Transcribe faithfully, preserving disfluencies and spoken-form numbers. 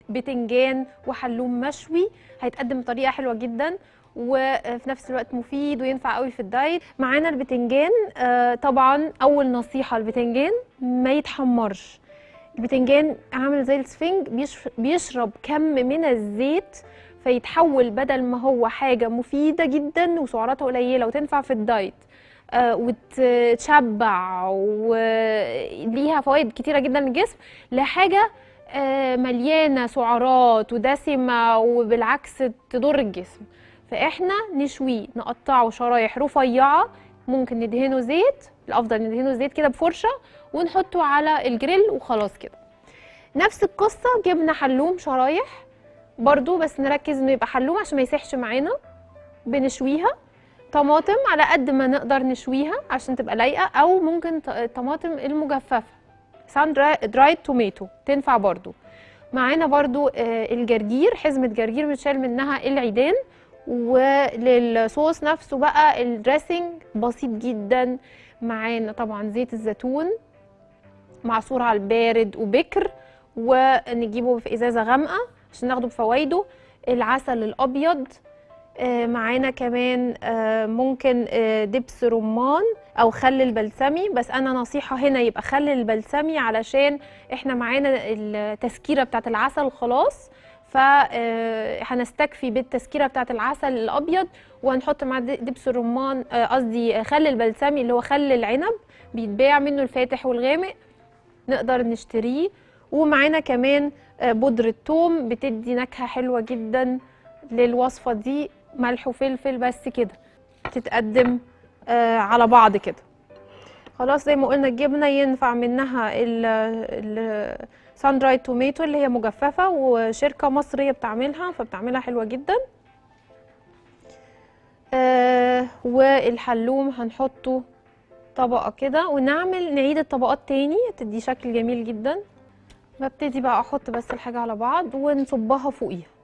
بتنجان وحلوم مشوي، هيتقدم بطريقه حلوه جدا وفي نفس الوقت مفيد وينفع قوي في الدايت. معانا البتنجان. آه طبعا اول نصيحه، البتنجان ما يتحمرش. البتنجان عامل زي السفنج، بيشرب كم من الزيت فيتحول بدل ما هو حاجه مفيده جدا وسعراتها قليله وتنفع في الدايت آه وتشبع وليها فوائد كتيره جدا للجسم، لحاجه آه مليانه سعرات ودسمه وبالعكس تضر الجسم. فاحنا نشويه، نقطعه شرايح رفيعه، ممكن ندهنه زيت، الافضل ندهنه زيت كده بفرشه ونحطه على الجريل وخلاص كده. نفس القصه جبنا حلوم شرايح برضو، بس نركز انه يبقى حلوم عشان ما يسيحش معانا. بنشويها. طماطم على قد ما نقدر نشويها عشان تبقى لايقه، او ممكن الطماطم المجففه سان درايد توميتو تنفع برضو. معانا برضو الجرجير، حزمه جرجير بنشيل منها العيدان. وللصوص نفسه بقى الدريسنج بسيط جدا. معانا طبعا زيت الزيتون معصور على البارد وبكر، ونجيبه في ازازه غامقه عشان ناخده بفوائده. العسل الابيض. معانا كمان ممكن دبس رمان او خل البلسمي، بس انا نصيحه هنا يبقى خل البلسمي علشان احنا معانا التسكيره بتاعه العسل خلاص، فهنستكفي بالتسكيره بتاعه العسل الابيض وهنحط مع دبس الرمان، قصدي خل البلسمي اللي هو خل العنب، بيتباع منه الفاتح والغامق، نقدر نشتريه. ومعانا كمان بودره ثوم بتدي نكهه حلوه جدا للوصفه دي، ملح وفلفل بس كده، تتقدم على بعض كده. خلاص زي ما قلنا الجبنه ينفع منها السان درايد توميتو اللي هي مجففه، وشركه مصريه بتعملها فبتعملها حلوه جدا. آه والحلوم هنحطه طبقه كده، ونعمل نعيد الطبقات تاني تدي شكل جميل جدا. ببتدي بقى احط بس الحاجه على بعض ونصبها فوقيها.